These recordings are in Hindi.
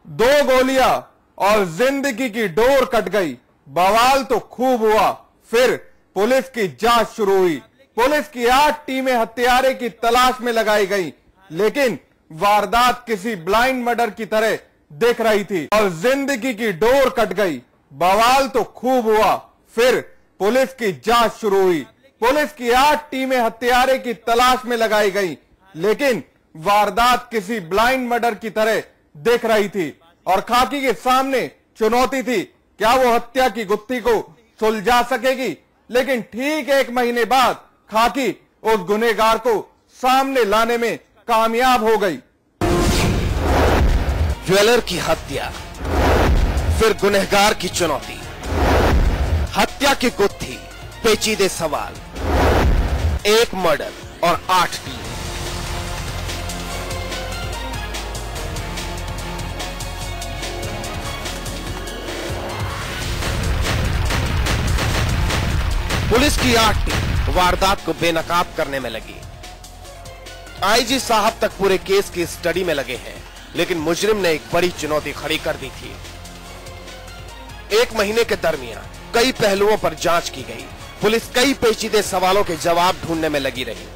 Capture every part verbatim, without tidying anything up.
दो गोलियां और जिंदगी की डोर कट गई। बवाल तो खूब हुआ, फिर पुलिस की जांच शुरू हुई। पुलिस की आठ टीमें हत्यारे की तलाश में लगाई गई, लेकिन वारदात किसी ब्लाइंड मर्डर की तरह दिख रही थी और जिंदगी की डोर कट गई। बवाल तो खूब हुआ, फिर पुलिस की जांच शुरू हुई। पुलिस की आठ टीमें हत्यारे की तलाश में लगाई गई, लेकिन वारदात किसी ब्लाइंड मर्डर की तरह दिख रही थी और खाकी के सामने चुनौती थी, क्या वो हत्या की गुत्थी को सुलझा सकेगी। लेकिन ठीक एक महीने बाद खाकी उस गुनहगार को सामने लाने में कामयाब हो गई। ज्वेलर की हत्या, फिर गुनहगार की चुनौती, हत्या की गुत्थी, पेचीदे सवाल, एक मर्डर और आठ टीम। पुलिस की आठ टीम वारदात को बेनकाब करने में लगी। आईजी साहब तक पूरे केस की स्टडी में लगे हैं, लेकिन मुजरिम ने एक बड़ी चुनौती खड़ी कर दी थी। एक महीने के दरमियान कई पहलुओं पर जांच की गई। पुलिस कई पेचीदे सवालों के जवाब ढूंढने में लगी रही।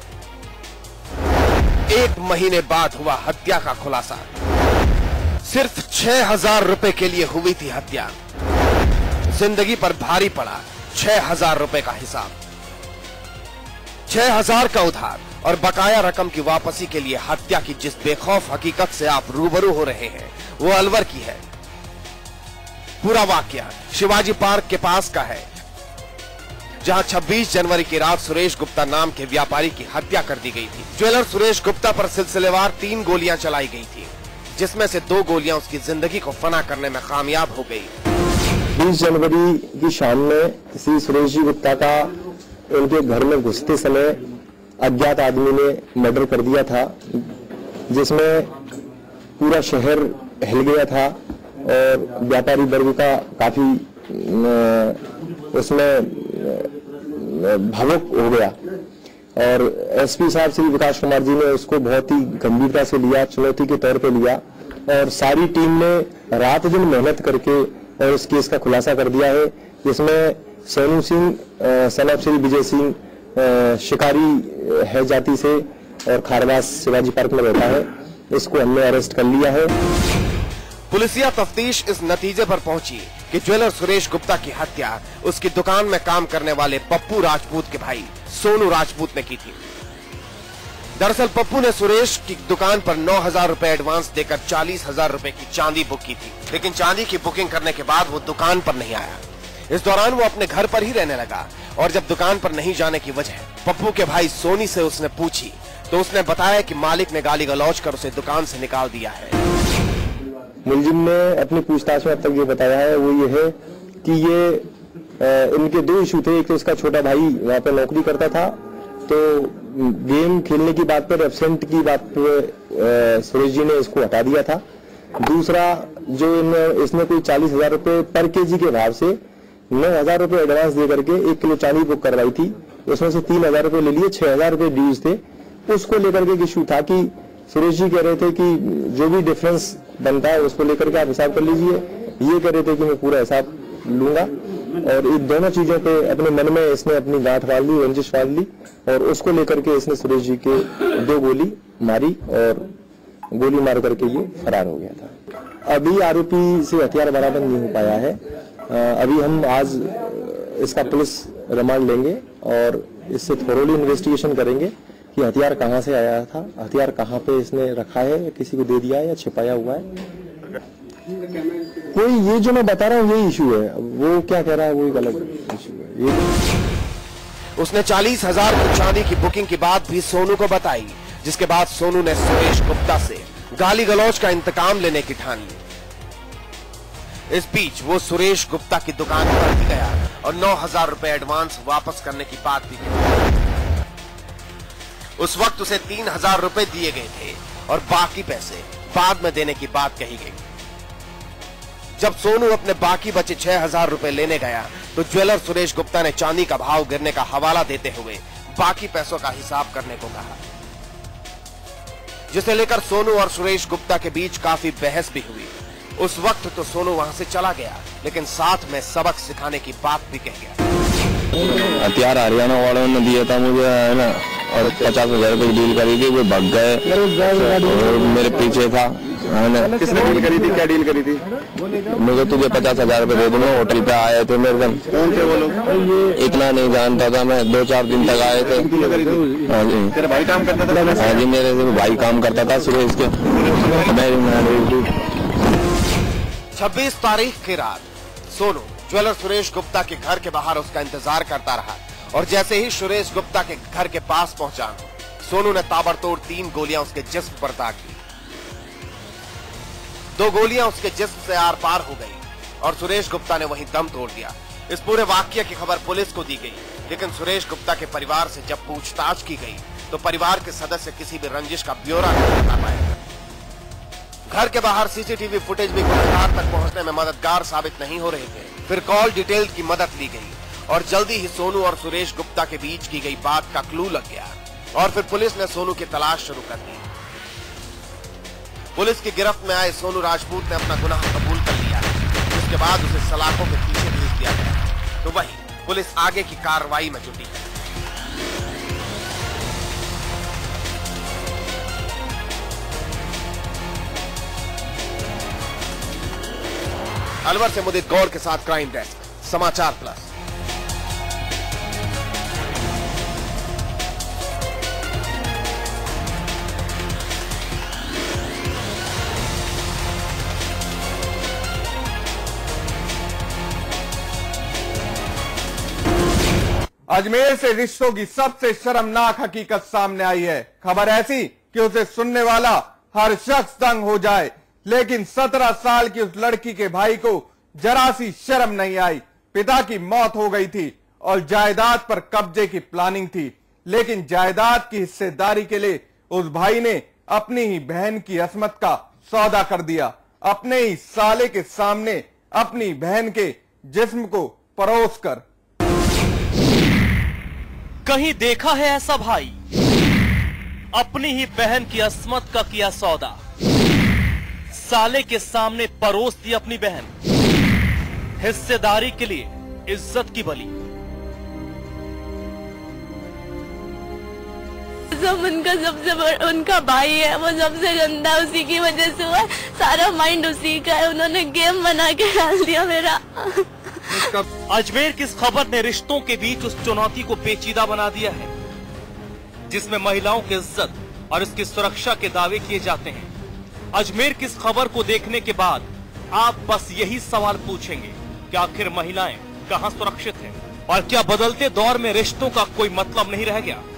एक महीने बाद हुआ हत्या का खुलासा। सिर्फ छह हजार रुपए के लिए हुई थी हत्या। जिंदगी पर भारी पड़ा छह हजार रुपए का हिसाब। छह हजार का उधार और बकाया रकम की वापसी के लिए हत्या की जिस बेखौफ हकीकत से आप रूबरू हो रहे हैं, वो अलवर की है। पूरा वाकया शिवाजी पार्क के पास का है, जहां छब्बीस जनवरी की रात सुरेश गुप्ता नाम के व्यापारी की हत्या कर दी गई थी। ज्वेलर सुरेश गुप्ता पर सिलसिलेवार तीन गोलियां चलाई गई थी, जिसमें से दो गोलियां उसकी जिंदगी को फना करने में कामयाब हो गई। बीस जनवरी की शाम में श्री सुरेश जी गुप्ता का उनके घर में घुसते समय अज्ञात आदमी ने मर्डर कर दिया था, जिसमें पूरा शहर हिल गया था और व्यापारी वर्ग का काफी उसमें भावुक हो गया। और एसपी साहब श्री विकास कुमार जी ने उसको बहुत ही गंभीरता से लिया, चुनौती के तौर पे लिया और सारी टीम ने रात दिन मेहनत करके और इस केस का खुलासा कर दिया है, जिसमें सोनू सिंह सन ऑफ श्री विजय सिंह शिकारी है जाति से और खारवास शिवाजी पार्क में रहता है। इसको हमने अरेस्ट कर लिया है। पुलिसिया तफ्तीश इस नतीजे पर पहुंची कि ज्वेलर सुरेश गुप्ता की हत्या उसकी दुकान में काम करने वाले पप्पू राजपूत के भाई सोनू राजपूत ने की थी। दरअसल पप्पू ने सुरेश की दुकान पर नौ हजार रुपए एडवांस देकर चालीस हजार रुपए की चांदी बुक की थी, लेकिन चांदी की बुकिंग करने के बाद वो दुकान पर नहीं आया। इस दौरान वो अपने घर पर ही रहने लगा और जब दुकान पर नहीं जाने की वजह पप्पू के भाई सोनी से उसने पूछी तो उसने बताया कि मालिक ने गाली गलौज कर उसे दुकान से निकाल दिया है। मुलजिम ने अपनी पूछताछ में अब तक ये बताया है, वो ये है कि ये आ, इनके दो इशू थे। एक तो इसका छोटा भाई वहाँ पे नौकरी करता था, तो गेम खेलने की बात पर एब्सेंट की बात पर सुरेश जी ने इसको हटा दिया था। दूसरा, जो इन, इसने कोई चालीस हजार रुपए पर केजी के भाव से नौ हजार रुपए एडवांस दे करके एक किलो चांदी बुक करवाई थी, उसमें से तीन हजार रुपए ले लिए, छह हजार रुपए ड्यूज थे। उसको लेकर के इशू था कि सुरेश जी कह रहे थे कि जो भी डिफरेंस बनता है उसको लेकर के आप हिसाब कर लीजिए। ये कह रहे थे कि मैं पूरा हिसाब लूंगा और इन दोनों चीजों पे अपने मन में इसने अपनी गांठ बांध ली, रंजिश बांध ली और उसको लेकर के इसने सुरेश जी के दो गोली मारी और गोली मार करके ये फरार हो गया था। अभी आरोपी से हथियार बरामद नहीं हो पाया है। अभी हम आज इसका पुलिस रिमांड लेंगे और इससे थोरोली इन्वेस्टिगेशन करेंगे कि हथियार कहाँ से आया था, हथियार कहाँ पे इसने रखा है, या किसी को दे दिया है या छिपाया हुआ है। कोई ये जो मैं बता रहा हूँ ये इशू है, वो क्या कह रहा है वो एक अलग इशू है। ये उसने चालीस हजार की चांदी की बुकिंग की बात भी सोनू को बताई, जिसके बाद सोनू ने सुरेश गुप्ता से गाली गलौज का इंतकाम लेने की ठान ली। इस बीच वो सुरेश गुप्ता की दुकान पर भी गया और नौ हजार रुपए एडवांस वापस करने की बात भी की। उस वक्त उसे तीन हजार रुपए दिए गए थे और बाकी पैसे बाद में देने की बात कही गई। जब सोनू अपने बाकी बचे छह हजार रुपए लेने गया तो ज्वेलर सुरेश गुप्ता ने चांदी का भाव गिरने का हवाला देते हुए बाकी पैसों का हिसाब करने को कहा, जिसे लेकर सोनू और सुरेश गुप्ता के बीच काफी बहस भी हुई। उस वक्त तो सोनू वहां से चला गया, लेकिन साथ में सबक सिखाने की बात भी कह गया। हथियार हरियाणा वालों ने दिया था मुझे, है ना, और पचास हजार रुपए की डील करी थी, वो भाग गए और मेरे पीछे था, है ना। किसने डील करी थी, क्या डील करी थी? मुझे तुझे पचास हजार रुपए दे दूंगा, होटल पे आए थे मेरे दम। कौन थे वो लोग? इतना नहीं जानता था मैं, दो चार दिन तक आए थे। हाँ जी, तेरा भाई काम करता था? हाँ जी, मेरे भाई काम करता था सुरेश के। छब्बीस तारीख की रात सोनू ज्वेलर सुरेश गुप्ता के घर के बाहर उसका इंतजार करता रहा और जैसे ही सुरेश गुप्ता के घर के पास पहुंचा, सोनू ने ताबड़तोड़ तीन गोलियां उसके जिस्म पर दाग दी। दो गोलियां उसके जिस्म से आर पार हो गई और सुरेश गुप्ता ने वहीं दम तोड़ दिया। इस पूरे वाकये की खबर पुलिस को दी गई, लेकिन सुरेश गुप्ता के परिवार से जब पूछताछ की गई तो परिवार के सदस्य किसी भी रंजिश का ब्यौरा नहीं बता पाए। घर के बाहर सीसीटीवी फुटेज भी गुनहगार तक पहुंचने में मददगार साबित नहीं हो रहे थे। फिर कॉल डिटेल की मदद ली गई और जल्दी ही सोनू और सुरेश गुप्ता के बीच की गई बात का क्लू लग गया और फिर पुलिस ने सोनू की तलाश शुरू कर दी। पुलिस की गिरफ्त में आए सोनू राजपूत ने अपना गुनाह कबूल कर लिया, जिसके बाद उसे सलाखों के पीछे भेज दिया गया। तो वही पुलिस आगे की कार्रवाई में जुटी है। अलवर से मुदित गौर के साथ crime desk, Samachar plus. Ajmer से रिश्तों की सबसे शर्मनाक हकीकत सामने आई है। खबर ऐसी कि उसे सुनने वाला हर शख्स दंग हो जाए, लेकिन सत्रह साल की उस लड़की के भाई को जरा सी शर्म नहीं आई। पिता की मौत हो गई थी और जायदाद पर कब्जे की प्लानिंग थी, लेकिन जायदाद की हिस्सेदारी के लिए उस भाई ने अपनी ही बहन की असमत का सौदा कर दिया। अपने ही साले के सामने अपनी बहन के जिस्म को परोस कर। कहीं देखा है ऐसा भाई? अपनी ही बहन की असमत का किया सौदा, साले के सामने परोस दी अपनी बहन, हिस्सेदारी के लिए इज्जत की बलि। सब उनका सबसे बड़ा उनका भाई है, वो सबसे गंदा, उसी की वजह से हुआ, सारा माइंड उसी का है। उन्होंने गेम बना के डाल दिया मेरा। अजमेर की इस खबर ने रिश्तों के बीच उस चुनौती को पेचीदा बना दिया है जिसमें महिलाओं की इज्जत और इसकी सुरक्षा के दावे किए जाते हैं। अजमेर की इस खबर को देखने के बाद आप बस यही सवाल पूछेंगे कि आखिर महिलाएं कहां सुरक्षित हैं और क्या बदलते दौर में रिश्तों का कोई मतलब नहीं रह गया?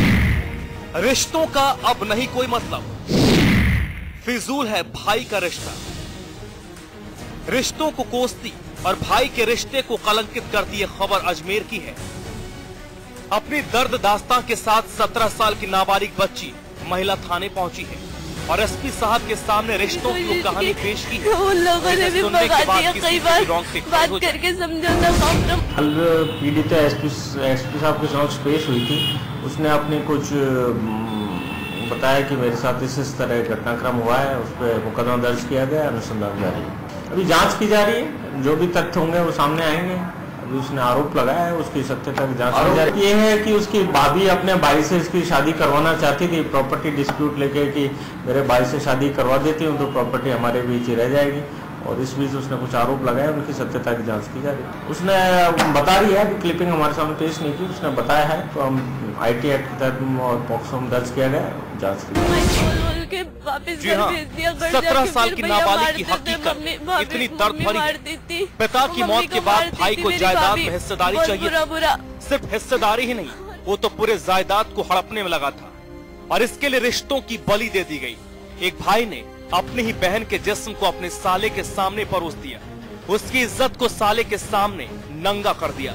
रिश्तों का अब नहीं कोई मतलब, फिजूल है भाई का रिश्ता। रिश्तों को कोसती और भाई के रिश्ते को कलंकित करती ये खबर अजमेर की है। अपनी दर्द दास्तां के साथ सत्रह साल की नाबालिग बच्ची महिला थाने पहुंची है और एसपी साहब के सामने रिश्तों की वो कहानी पेश की है। उन लोगों ने भी भगा दिया, कई बार बात करके समझौता कॉम्प्रोमाइज। कल पीड़िता एसपी एसपी साहब के समक्ष पेश हुई थी। उसने अपने कुछ बताया कि मेरे साथ इस इस तरह घटनाक्रम हुआ है, उस पर मुकदमा दर्ज किया गया, अनुसंधान जारी है। अभी जांच की जा रही है, जो भी तथ्य होंगे वो सामने आएंगे। अभी उसने आरोप लगाया है, उसकी सत्यता की जांच की जा रही है। ये है कि उसकी भाभी अपने भाई से इसकी शादी करवाना चाहती थी, प्रॉपर्टी डिस्प्यूट लेके कि मेरे भाई से शादी करवा देती हूँ तो प्रॉपर्टी हमारे बीच ही रह जाएगी, और इस बीच उसने कुछ आरोप लगाया, उनकी सत्यता की जांच की जा रही है। उसने बता रही है कि क्लिपिंग हमारे सामने पेश नहीं की, उसने बताया है, तो हम आईटी एक्ट के तहत और पॉक्सो में दर्ज किया गया, जांच की। जी हाँ, सत्रह साल की नाबालिग की हकीकत इतनी दर्द भरी थी। पिता की मौत के बाद भाई को जायदाद में हिस्सेदारी चाहिए, सिर्फ हिस्सेदारी ही नहीं, वो तो पूरे जायदाद को हड़पने में लगा था और इसके लिए रिश्तों की बलि दे दी गई। एक भाई ने अपनी ही बहन के जिस्म को अपने साले के सामने परोस दिया, उसकी इज्जत को साले के सामने नंगा कर दिया।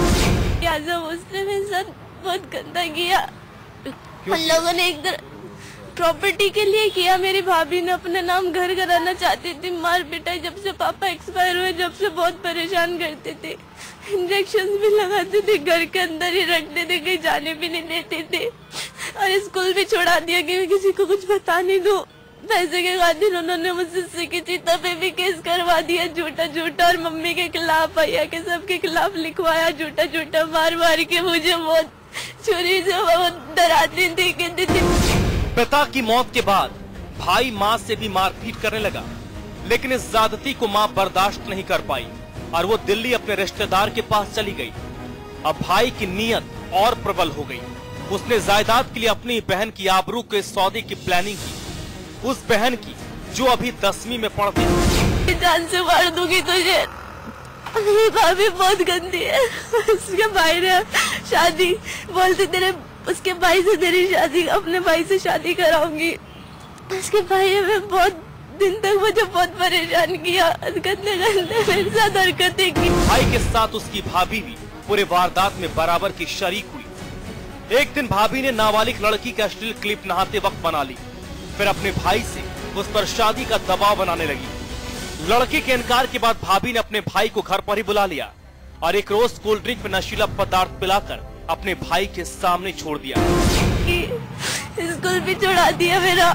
उसने मेरे साथ बहुत गंदा किया। हम लोगों ने एक प्रॉपर्टी के लिए किया। मेरी भाभी ने अपने नाम घर कराना चाहती थी, मार पिटाई, जब से पापा एक्सपायर हुए जब से बहुत परेशान करते थे, इंजेक्शन भी लगाते थे, घर के अंदर ही रखते थे, कहीं जाने भी नहीं देते थे और स्कूल भी छोड़ा दिया कि मैं किसी को कुछ बता नहीं दूं। पैसे के खातिर उन्होंने मुझसे की चिता पे भी केस लिखवा दिया झूठा झूठा, और मम्मी के खिलाफ भैया के सबके खिलाफ लिखवाया झूठा झूठा, मार मार के मुझे बहुत छुरी से बहुत डराती थी, कहती थी। पिता की मौत के बाद भाई माँ से भी मारपीट करने लगा, लेकिन इस ज्यादती को माँ बर्दाश्त नहीं कर पाई और वो दिल्ली अपने रिश्तेदार के पास चली गई। अब भाई की नीयत और प्रबल हो गई। उसने जायदाद के लिए अपनी बहन की आबरू के सौदे की प्लानिंग की, उस बहन की जो अभी दसवीं में पढ़ती थी। जान से मार दूंगी तुझे, ये भाभी बहुत गंदी है। उसके भाई ने शादी बोलती तेरे उसके भाई से तेरी शादी अपने भाई से शादी कराऊंगी। उसके भाई ने बहुत दिन तक मुझे बहुत परेशान किया, गंदे गंदे मेरे साथ हरकतें की। भाई के साथ उसकी भाभी भी पूरे वारदात में बराबर की शरीक हुई। एक दिन भाभी ने नाबालिग लड़की का अश्लील क्लिप नहाते वक्त बना ली, फिर अपने भाई से उस पर शादी का दबाव बनाने लगी। लड़के के इनकार के बाद भाभी ने अपने भाई को घर पर ही बुला लिया और एक रोज कोल्ड ड्रिंक में नशीला पदार्थ पिलाकर अपने भाई के सामने छोड़ दिया। स्कूल भी छोड़ा दिया मेरा,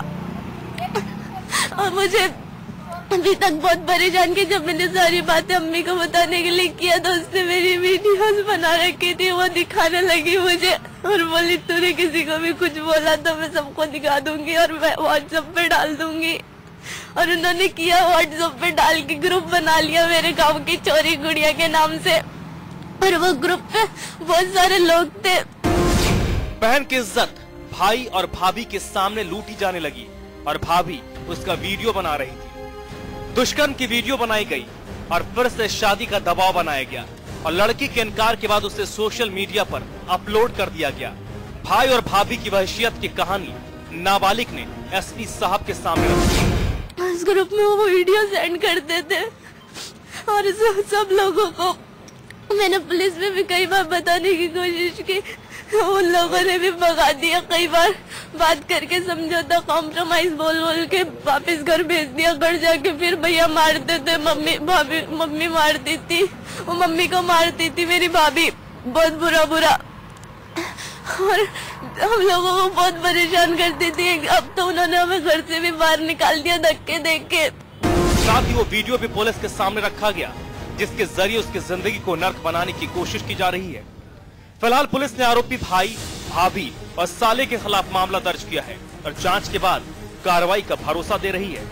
और मुझे अभी तक बहुत परेशान की। जब मैंने सारी बातें अम्मी को बताने के लिए किया तो उसने मेरी वीडियोस बना रखी थी, वो दिखाने लगी मुझे और बोली तूने किसी को भी कुछ बोला तो मैं सबको दिखा दूंगी और मैं व्हाट्सएप पे डाल दूंगी। और उन्होंने किया, व्हाट्सएप पे डाल के ग्रुप बना लिया मेरे गाँव की चोरी गुड़िया के नाम से, और वो ग्रुप पे बहुत सारे लोग थे। बहन की इज्जत भाई और भाभी के सामने लूटी जाने लगी और भाभी उसका वीडियो बना रही थी। दुष्कर्म की वीडियो बनाई गई और फिर से शादी का दबाव बनाया गया और लड़की के इनकार के बाद उसे सोशल मीडिया पर अपलोड कर दिया गया। भाई और भाभी की वहशियत की कहानी नाबालिग ने एसपी साहब के सामने रखी। उस ग्रुप में वो वीडियो सेंड करते थे और सब, सब लोगों को मैंने पुलिस में भी कई बार बताने की कोशिश की, उन लोगों ने भी भगा दिया। कई बार बात करके समझौता कॉम्प्रोमाइज बोल बोल के वापस घर भेज दिया। घर जाके फिर भैया मारते थे, मम्मी भाभी मम्मी मारती थी, वो मम्मी को मारती थी मेरी भाभी, बहुत बुरा बुरा, और हम लोगों को बहुत परेशान करती थी। अब तो उन्होंने हमें घर से भी बाहर निकाल दिया धक्के देख के। साथ ही वो वीडियो भी पुलिस के सामने रखा गया जिसके जरिए उसकी जिंदगी को नर्क बनाने की कोशिश की जा रही है। फिलहाल पुलिस ने आरोपी भाई, भाभी और साले के खिलाफ मामला दर्ज किया है और जांच के बाद कार्रवाई का भरोसा दे रही है।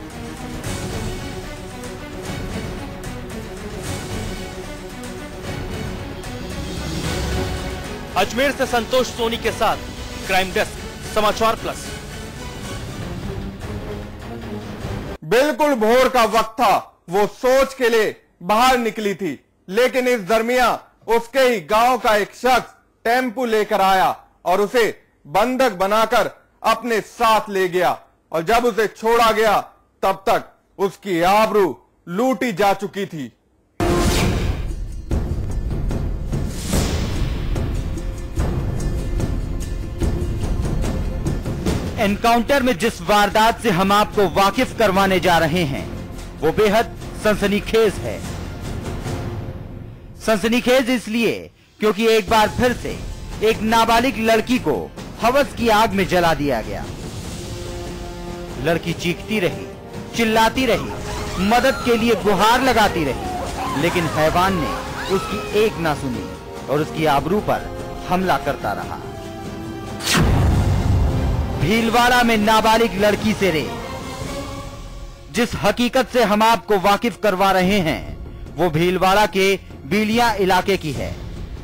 अजमेर से संतोष सोनी के साथ क्राइम डेस्क, समाचार प्लस। बिल्कुल भोर का वक्त था, वो सोच के लिए बाहर निकली थी, लेकिन इस दरमियान उसके ही गांव का एक शख्स टेम्पू लेकर आया और उसे बंधक बनाकर अपने साथ ले गया, और जब उसे छोड़ा गया तब तक उसकी आबरू लूटी जा चुकी थी। एनकाउंटर में जिस वारदात से हम आपको वाकिफ करवाने जा रहे हैं वो बेहद सनसनीखेज है। सनसनीखेज इसलिए क्योंकि एक बार फिर से एक नाबालिग लड़की को हवस की आग में जला दिया गया। लड़की चीखती रही, चिल्लाती रही, मदद के लिए गुहार लगाती रही, लेकिन हैवान ने उसकी एक ना सुनी और उसकी आबरू पर हमला करता रहा। भीलवाड़ा में नाबालिग लड़की से रेप। जिस हकीकत से हम आपको वाकिफ करवा रहे हैं वो भीलवाड़ा के बीलिया इलाके की है,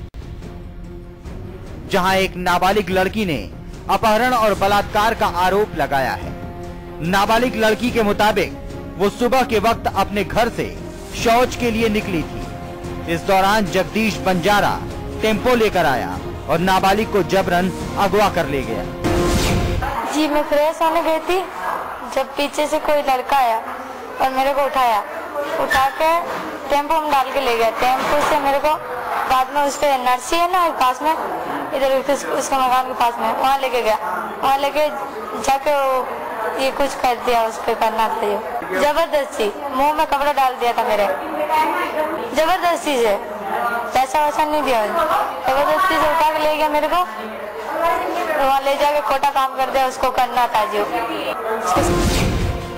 जहां एक नाबालिग लड़की ने अपहरण और बलात्कार का आरोप लगाया है। नाबालिग लड़की के मुताबिक वो सुबह के वक्त अपने घर से शौच के लिए निकली थी। इस दौरान जगदीश बंजारा टेम्पो लेकर आया और नाबालिग को जबरन अगवा कर ले गया। जी मैं फ्रेश होने गई थी, जब पीछे से कोई लड़का आया और मेरे को उठाया, उठा के टेम्पो में डाल के ले गया। टेम्पो से मेरे को बाद में उस पे नर्सी है ना पास में, इधर उसका मकान के पास में, वहाँ लेके गया। वहाँ लेके जाके ये कुछ कर दिया, उस पे करना था जबरदस्ती, मुंह में कपड़ा डाल दिया था मेरे, जबरदस्ती से, पैसा वैसा नहीं दिया, जबरदस्ती से उठा के ले गया मेरे को। वहाँ ले जाके खोटा काम कर दिया, उसको करना था जो।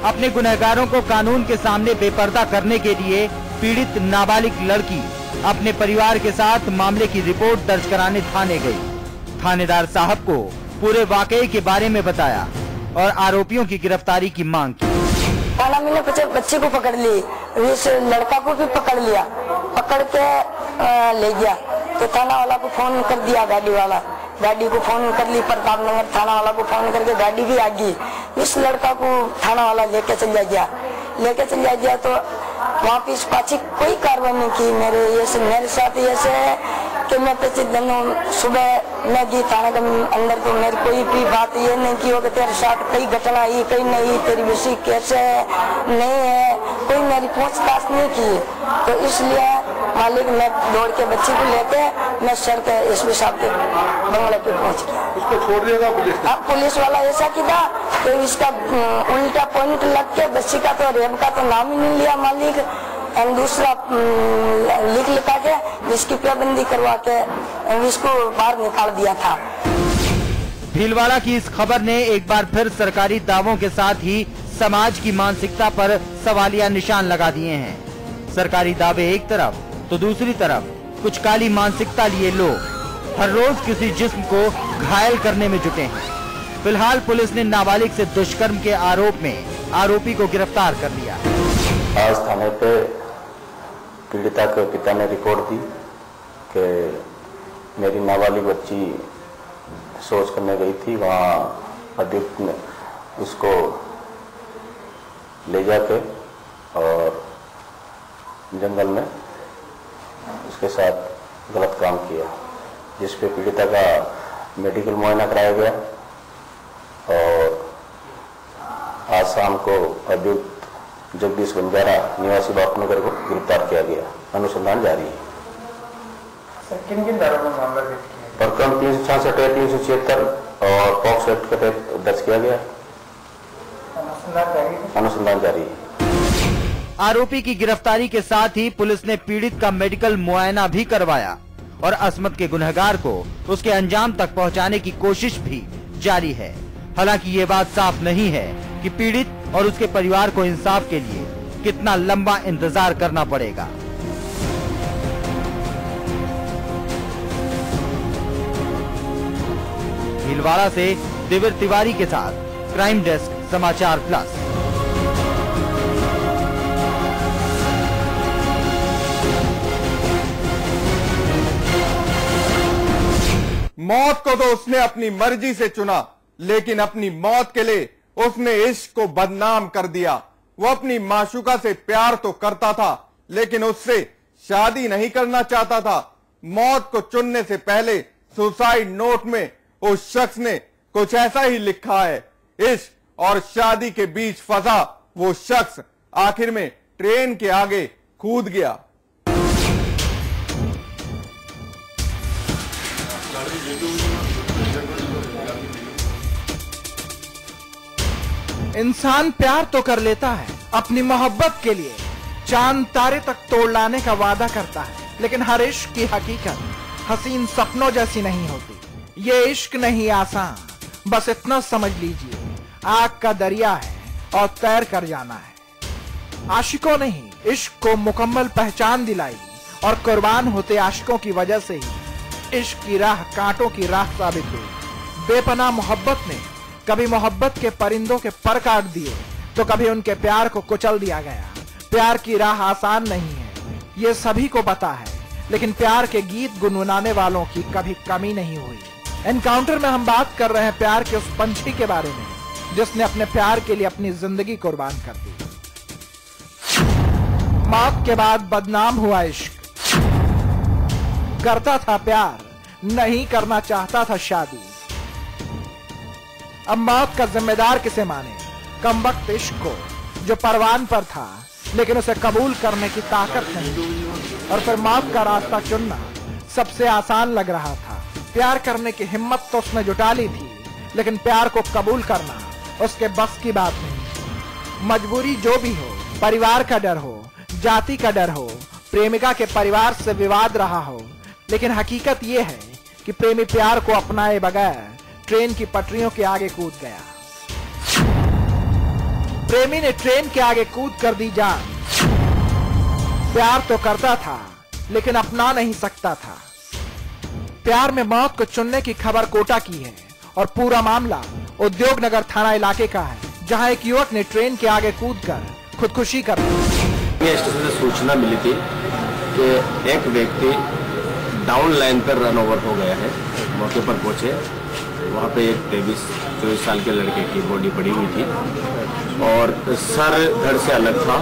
अपने गुनहगारों को कानून के सामने बेपर्दा करने के लिए पीड़ित नाबालिग लड़की अपने परिवार के साथ मामले की रिपोर्ट दर्ज कराने थाने गई। थानेदार साहब को पूरे वाकये के बारे में बताया और आरोपियों की गिरफ्तारी की मांग की। थाना में बच्चे को पकड़ ली, इस लड़का को भी पकड़ लिया, पकड़ के ले गया तो थाना वाला को फोन कर दिया, गाड़ी वाला गाड़ी को फोन कर ली, प्रताप नगर थाना वाला को फोन करके गाड़ी भी आ गई। इस लड़का को थाना वाला लेके चल गया लेके चल गया तो वहाँ पे इस पाछी कोई कार्रवाई नहीं की। मेरे ये से मेरे साथ ऐसे है कि मैं पच्चीस दिनों सुबह मैं गई थाने के अंदर तो मेरी कोई भी बात ये नहीं की हो कि तेरे साथ कई घटना आई कहीं नहीं, तेरी विषय कैसे है नहीं है, कोई मेरी पूछताछ नहीं की। तो इसलिए मालिक मैं दौड़ के बच्ची को लेके मैं सर के एस पी साहब के बंगले पे पहुंच गया। उसको छोड़ दिया पुलिस? अब पुलिस वाला ऐसा किया कि इसका उल्टा पॉइंट लग के बच्ची का तो रेप का तो नाम ही नहीं लिया मालिक, और दूसरा लिख लिखा के जिसकी पाबंदी करवा के इसको बाहर निकाल दिया था। भीलवाड़ा की इस खबर ने एक बार फिर सरकारी दावों के साथ ही समाज की मानसिकता पर सवालिया निशान लगा दिए हैं। सरकारी दावे एक तरफ तो दूसरी तरफ कुछ काली मानसिकता लिए लोग हर रोज किसी जिस्म को घायल करने में जुटे हैं। फिलहाल पुलिस ने नाबालिग से दुष्कर्म के आरोप में आरोपी को गिरफ्तार कर लिया। आज थाने पे पीड़िता के पिता ने रिपोर्ट दी कि मेरी नाबालिग बच्ची शौच करने गई थी, वहाँ अभियुक्त ने उसको ले जाके और जंगल में उसके साथ गलत काम किया, जिस पे पीड़िता का मेडिकल मुआयना कराया गया और आज शाम को अभियुक्त जगदीश बंजारा निवासी बापनगर को गिरफ्तार किया गया। अनुसंधान जारी है। सर किन किन धाराओं में मामला दर्ज किया? प्रकरण तीन सौ छियासठ है, तीन सौ छिहत्तर और पॉक्सो एक्ट के तहत दर्ज किया गया। अनुसंधान जारी है। आरोपी की गिरफ्तारी के साथ ही पुलिस ने पीड़ित का मेडिकल मुआयना भी करवाया और अस्मत के गुनहगार को उसके अंजाम तक पहुंचाने की कोशिश भी जारी है। हालांकि ये बात साफ नहीं है कि पीड़ित और उसके परिवार को इंसाफ के लिए कितना लंबा इंतजार करना पड़ेगा। भीलवाड़ा से दिव्य तिवारी के साथ क्राइम डेस्क समाचार प्लस। मौत को तो उसने अपनी मर्जी से चुना, लेकिन अपनी मौत के लिए उसने इश्क को बदनाम कर दिया। वो अपनी माशूका से प्यार तो करता था, लेकिन उससे शादी नहीं करना चाहता था। मौत को चुनने से पहले सुसाइड नोट में उस शख्स ने कुछ ऐसा ही लिखा है। इश्क और शादी के बीच फंसा वो शख्स आखिर में ट्रेन के आगे कूद गया। इंसान प्यार तो कर लेता है, अपनी मोहब्बत के लिए चांद तारे तक तोड़ लाने का वादा करता है, लेकिन हर इश्क की हकीकत हसीन सपनों जैसी नहीं होती। ये इश्क नहीं आसान, बस इतना समझ लीजिए आग का दरिया है और तैर कर जाना है। आशिकों ने ही इश्क को मुकम्मल पहचान दिलाई और कुर्बान होते आशिकों की वजह से ही इश्क की राह कांटों की राह साबित हुई। बेपनाह मोहब्बत ने कभी मोहब्बत के परिंदों के पर काट दिए तो कभी उनके प्यार को कुचल दिया गया। प्यार की राह आसान नहीं है, ये सभी को पता है, लेकिन प्यार के गीत गुनगुनाने वालों की कभी कमी नहीं हुई। एनकाउंटर में हम बात कर रहे हैं प्यार के उस पंछी के बारे में जिसने अपने प्यार के लिए अपनी जिंदगी कुर्बान कर दी। मौत के बाद बदनाम हुआ इश्क। करता था प्यार, नहीं करना चाहता था शादी। अब मौत का जिम्मेदार किसे माने? कमबख्त इश्क को जो परवान पर था, लेकिन उसे कबूल करने की ताकत नहीं। और फिर मौत का रास्ता चुनना सबसे आसान लग रहा था। प्यार करने की हिम्मत तो उसने जुटा ली थी, लेकिन प्यार को कबूल करना उसके बस की बात नहीं। मजबूरी जो भी हो, परिवार का डर हो, जाति का डर हो, प्रेमिका के परिवार से विवाद रहा हो, लेकिन हकीकत यह है कि प्रेमी प्यार को अपनाए बगैर ट्रेन की पटरियों के आगे कूद गया। प्रेमी ने ट्रेन के आगे कूद कर दी जान। प्यार तो करता था लेकिन अपना नहीं सकता था। प्यार में मौत को चुनने की खबर कोटा की है और पूरा मामला उद्योग नगर थाना इलाके का है, जहां एक युवक ने ट्रेन के आगे कूदकर खुदकुशी कर ली। स्टेशन से सूचना मिली थी कि एक व्यक्ति डाउन लाइन पर रन ओवर हो गया है। मौके पर पहुंचे, वहां पे एक तेईस चौबीस साल के लड़के की बॉडी पड़ी हुई थी और सर धड़ से अलग था।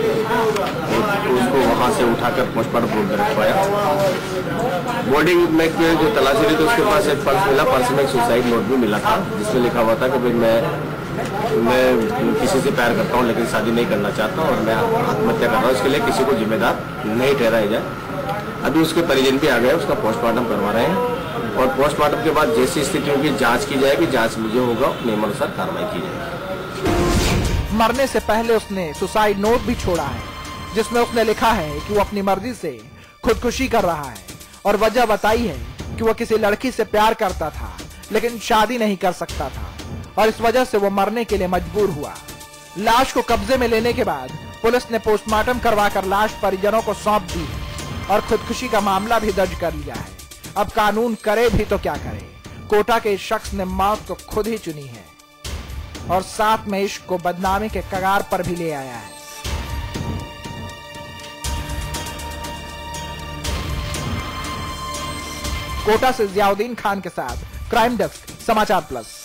उसको वहां से उठाकर पोस्टमार्टम रूम में रखवाया। बॉडी में जो तलाशी रही थी उसके पास एक पर्स मिला। पर्स में एक सुसाइड नोट भी मिला था जिसमें लिखा हुआ था कि भाई मैं मैं किसी से प्यार करता हूं लेकिन शादी नहीं करना चाहता और मैं आत्महत्या कर रहा हूं, इसके लिए किसी को जिम्मेदार नहीं ठहराया जाए। अभी उसके परिजन भी आ गए, उसका पोस्टमार्टम करवा रहे हैं और पोस्टमार्टम के बाद जैसी स्थिति होगी जांच की जाएगी। जांच में जो होगा नियमानुसार कार्रवाई की जाएगी। मरने से पहले उसने सुसाइड नोट भी छोड़ा है जिसमें उसने लिखा है कि वो अपनी मर्जी से खुदकुशी कर रहा है और वजह बताई है कि वो किसी लड़की से प्यार करता था लेकिन शादी नहीं कर सकता था और इस वजह से वो मरने के लिए मजबूर हुआ। लाश को कब्जे में लेने के बाद पुलिस ने पोस्टमार्टम करवाकर लाश परिजनों को सौंप दी और खुदकुशी का मामला भी दर्ज कर लिया है। अब कानून करे भी तो क्या करे, कोटा के इस शख्स ने मौत को खुद ही चुनी है और साथ में इश्क को बदनामी के कगार पर भी ले आया है। कोटा से जियाउद्दीन खान के साथ क्राइम डेस्क, समाचार प्लस।